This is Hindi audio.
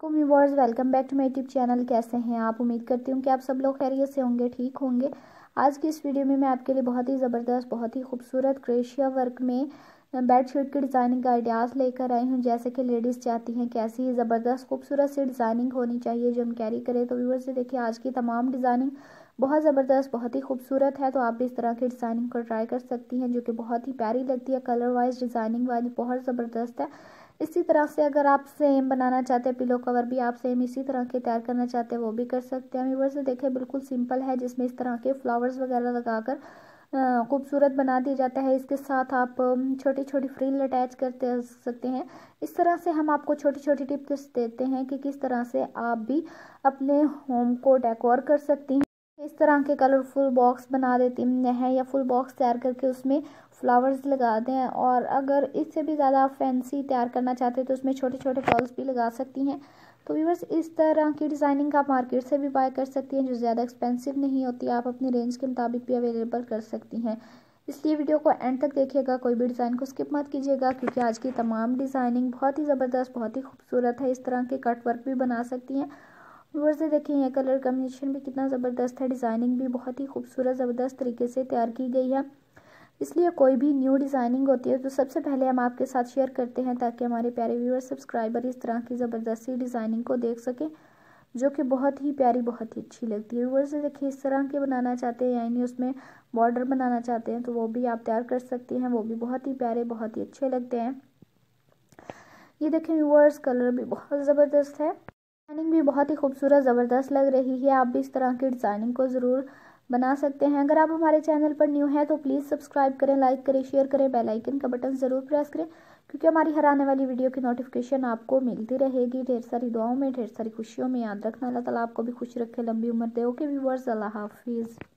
Viewers, welcome back to my YouTube channel. कैसे हैं आप? उम्मीद करती हूँ कि आप सब लोग खैरियत से होंगे, ठीक होंगे। आज की इस वीडियो में मैं आपके लिए बहुत ही ज़बरदस्त, बहुत ही खूबसूरत क्रेशिया वर्क में बेडशीट की डिज़ाइनिंग का आइडियाज़ लेकर आई हूँ। जैसे कि लेडीज़ चाहती हैं कैसी ही ज़बरदस्त खूबसूरत सी डिज़ाइनिंग होनी चाहिए जो हम कैरी करें। तो व्यूअर्स, देखिए आज की तमाम डिज़ाइनिंग बहुत ज़बरदस्त, बहुत ही खूबसूरत है। तो आप भी इस तरह की डिज़ाइनिंग को ट्राई कर सकती हैं जो कि बहुत ही प्यारी लगती है। कलर वाइज डिज़ाइनिंग वाली बहुत ज़बरदस्त है। इसी तरह से अगर आप सेम बनाना चाहते हैं, पिलो कवर भी आप सेम इसी तरह के तैयार करना चाहते हैं, वो भी कर सकते हैं। व्यूअर्स, देखिए बिल्कुल सिंपल है, जिसमें इस तरह के फ्लावर्स वगैरह लगाकर खूबसूरत बना दिया जाता है। इसके साथ आप छोटी छोटी फ्रिल अटैच करते सकते हैं। इस तरह से हम आपको छोटी छोटी टिप्स देते हैं कि किस तरह से आप भी अपने होम को डेकोर कर सकती हैं। इस तरह के कलरफुल बॉक्स बना देती हैं या फुल बॉक्स तैयार करके उसमें फ्लावर्स लगा दें। और अगर इससे भी ज़्यादा फैंसी तैयार करना चाहते हैं तो उसमें छोटे छोटे फॉल्स भी लगा सकती हैं। तो व्यूअर्स, इस तरह की डिज़ाइनिंग आप मार्केट से भी बाय कर सकती हैं जो ज़्यादा एक्सपेंसिव नहीं होती। आप अपनी रेंज के मुताबिक भी अवेलेबल कर सकती हैं। इसलिए वीडियो को एंड तक देखिएगा, कोई भी डिज़ाइन को स्किप मत कीजिएगा, क्योंकि आज की तमाम डिज़ाइनिंग बहुत ही ज़बरदस्त, बहुत ही खूबसूरत है। इस तरह के कट वर्क भी बना सकती हैं। व्यूअर्स, देखिए ये कलर कॉम्बिनेशन भी कितना ज़बरदस्त है। डिज़ाइनिंग भी बहुत ही खूबसूरत ज़बरदस्त तरीके से तैयार की गई है। इसलिए कोई भी न्यू डिज़ाइनिंग होती है तो सबसे पहले हम आपके साथ शेयर करते हैं, ताकि हमारे प्यारे व्यूअर्स सब्सक्राइबर इस तरह की ज़बरदस्ती डिज़ाइनिंग को देख सकें जो कि बहुत ही प्यारी, बहुत ही अच्छी लगती है। व्यूअर्स, देखिए इस तरह के बनाना चाहते हैं, यानी उसमें बॉर्डर बनाना चाहते हैं, तो वो भी आप तैयार कर सकती हैं। वो भी बहुत ही प्यारे, बहुत ही अच्छे लगते हैं। ये देखें व्यूअर्स, कलर भी बहुत ज़बरदस्त है, डिज़ाइनिंग भी बहुत ही खूबसूरत ज़बरदस्त लग रही है। आप भी इस तरह की डिज़ाइनिंग को ज़रूर बना सकते हैं। अगर आप हमारे चैनल पर न्यू हैं तो प्लीज़ सब्सक्राइब करें, लाइक करें, शेयर करें, बेल आइकन का बटन ज़रूर प्रेस करें, क्योंकि हमारी हर आने वाली वीडियो की नोटिफिकेशन आपको मिलती रहेगी। ढेर सारी दुआओं में, ढेर सारी खुशियों में याद रखना। अल्लाह ताला आपको भी खुश रखे, लंबी उम्र दे। ओके व्यूअर्स, अल्लाह हाफिज़।